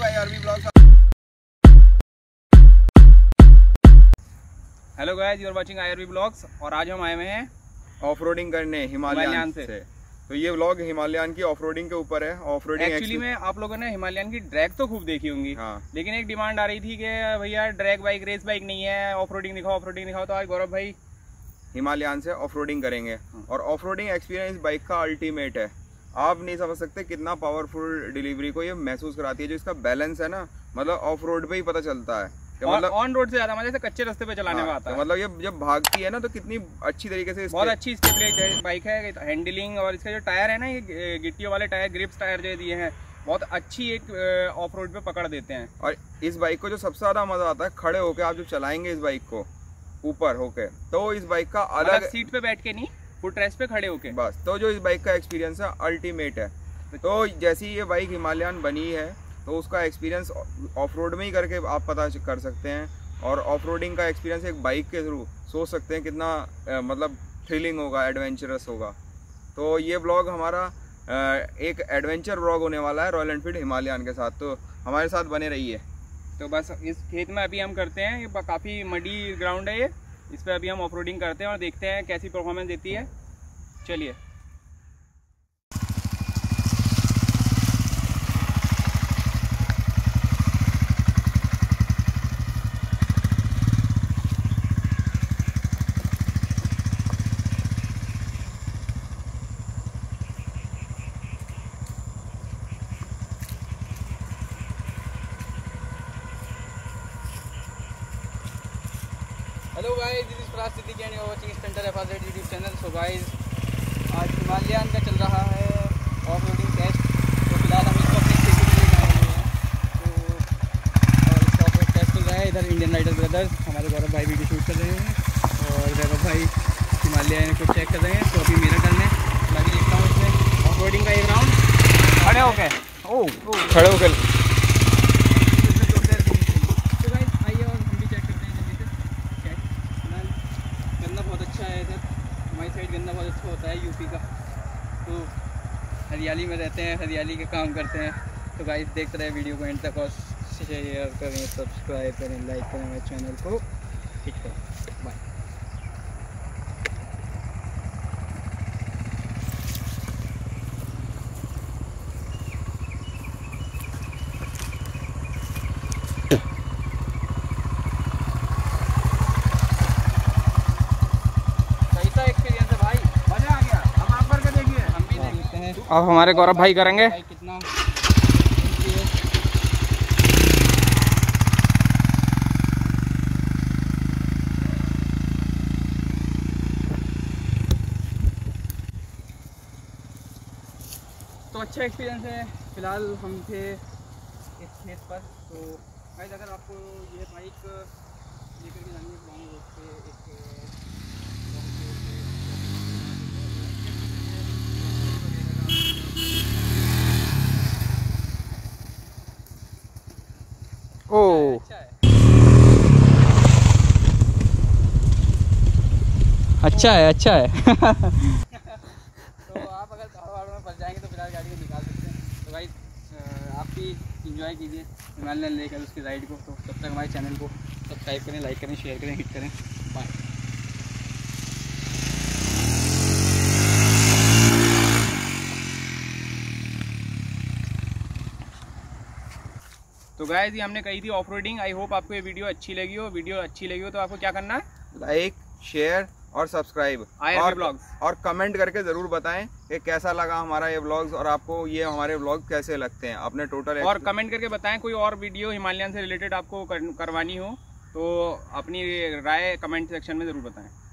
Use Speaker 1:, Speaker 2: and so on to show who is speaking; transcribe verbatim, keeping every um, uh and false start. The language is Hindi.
Speaker 1: IRV blogs.
Speaker 2: Hello guys, you are watching IRV blogs और आज हम आए हुए हैं
Speaker 1: ऑफ रोडिंग करने हिमालयन से।, से तो ये व्लॉग हिमालयन की ऑफ रोडिंग के ऊपर है। ऑफ रोडिंग
Speaker 2: एक्चुअली में आप लोगों ने हिमालयन की ड्रैग तो खूब देखी होंगी, हाँ। लेकिन एक डिमांड आ रही थी कि भैया ड्रैग बाइक रेस बाइक नहीं है, ऑफ रोडिंग दिखाओ ऑफ रोडिंग दिखाओ। तो आज गौरव भाई
Speaker 1: हिमालयन से ऑफ रोडिंग करेंगे, हाँ। और ऑफ रोडिंग एक्सपीरियंस बाइक का अल्टीमेट है। आप नहीं समझ सकते कितना पावरफुल डिलीवरी को ये महसूस कराती है। जो इसका बैलेंस है ना, मतलब ऑफ रोड पे ही पता चलता है।
Speaker 2: मतलब ऑन रोड से ज्यादा मजा से कच्चे रास्ते पे चलाने में आता है।
Speaker 1: मतलब ये जब भागती है ना तो कितनी अच्छी तरीके से,
Speaker 2: बहुत अच्छी स्टेबल बाइक है। हैंडलिंग और इसका जो टायर है ना, ये गिट्टियों वाले टायर, ग्रिप्स टायर जो दिए हैं, बहुत अच्छी एक ऑफ रोड पे पकड़ देते हैं।
Speaker 1: और इस बाइक को जो सबसे ज्यादा मजा आता है, खड़े होके आप जब चलाएंगे इस बाइक को ऊपर होके, तो इस बाइक का अलग,
Speaker 2: सीट पे बैठ के नहीं, फुट रेस्ट पे खड़े होके,
Speaker 1: बस। तो जो इस बाइक का एक्सपीरियंस है अल्टीमेट है। तो जैसी ये बाइक हिमालयन बनी है तो उसका एक्सपीरियंस ऑफ रोड में ही करके आप पता कर सकते हैं। और ऑफ रोडिंग का एक्सपीरियंस एक बाइक के थ्रू सोच सकते हैं कितना आ, मतलब थ्रिलिंग होगा, एडवेंचरस होगा। तो ये ब्लॉग हमारा आ, एक एडवेंचर ब्लॉग होने वाला है रॉयल एनफील्ड हिमालयन के साथ। तो हमारे साथ बने रहिए।
Speaker 2: तो बस इस खेत में अभी हम करते हैं, ये काफ़ी मडी ग्राउंड है ये, इस पर अभी हम ऑफ रोडिंग करते हैं और देखते हैं कैसी परफॉर्मेंस देती है। चलिए। हेलो गाइस, दिस इज प्रास Siddiqui and you are watching Stunter F R Z YouTube channel. So guys, आज हिमालयन का चल रहा है ऑफ रोडिंग टेस्ट। तो फिलहाल हम इसको अपनी खेती में लेकर आए हुए हैं। तो और इसका ऑफ रोड टेस्ट चल रहा है। इधर इंडियन राइडर ब्रदर्स हमारे गौरव भाई वीडियो शूट कर रहे हैं और वैभव भाई हिमालयन को चेक कर रहे हैं। तो अभी मेरा टर्न है, बाकी देखता हूँ इसमें ऑफ रोडिंग का एक राउंड खड़े हो गए। ओह
Speaker 1: खड़े हो गए।
Speaker 2: गन्ना बहुत अच्छा होता है यूपी का, तो हरियाली में रहते हैं, हरियाली का काम करते हैं। तो गाइस देखते रहे वीडियो को एंड तक और शेयर करें, सब्सक्राइब करें, लाइक करें हमारे चैनल को, हिट करें। बाय। अब हमारे गौरव भाई करेंगे। कितना तो अच्छा एक्सपीरियंस है। फिलहाल हम थे इस खेत पर। तो गाइस, अगर आपको ये बाइक लेकर के जानी है लॉन्ग रोड पे, एक ओ अच्छा है, अच्छा है। तो आप अगर पहाड़ में फंस जाएंगे तो फिलहाल गाड़ी को निकाल सकते हैं। तो भाई आप भी इंजॉय कीजिए हिमालयन लेकर उसकी राइड को। तो तब तक हमारे चैनल को सब्सक्राइब करें, लाइक करें, शेयर करें, हिट करें। बाय। तो गाइस, ये हमने कही थी ऑफ रोडिंग। आई होप आपको ये वीडियो अच्छी लगी हो। वीडियो अच्छी लगी हो तो आपको क्या करना है,
Speaker 1: लाइक, शेयर और सब्सक्राइब
Speaker 2: और ब्लॉग्स,
Speaker 1: और कमेंट करके जरूर बताएं कि कैसा लगा हमारा ये व्लॉग्स और आपको ये हमारे व्लॉग कैसे लगते हैं अपने टोटल।
Speaker 2: और कमेंट करके बताएं कोई और वीडियो हिमालयन से रिलेटेड आपको करवानी हो तो अपनी राय कमेंट सेक्शन में जरूर बताएं।